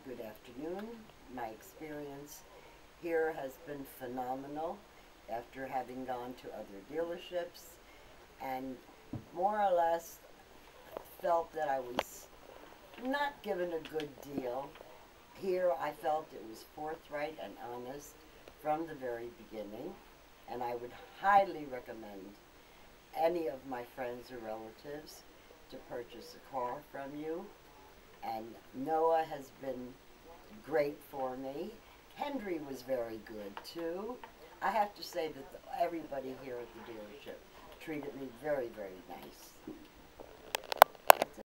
good afternoon. My experience here has been phenomenal after having gone to other dealerships and more or less felt that I was not given a good deal. Here I felt it was forthright and honest from the very beginning, and I would highly recommend any of my friends or relatives to purchase a car from you. And Noah has been great for me. Henry was very good too. I have to say that everybody here at the dealership treated me very, very nice.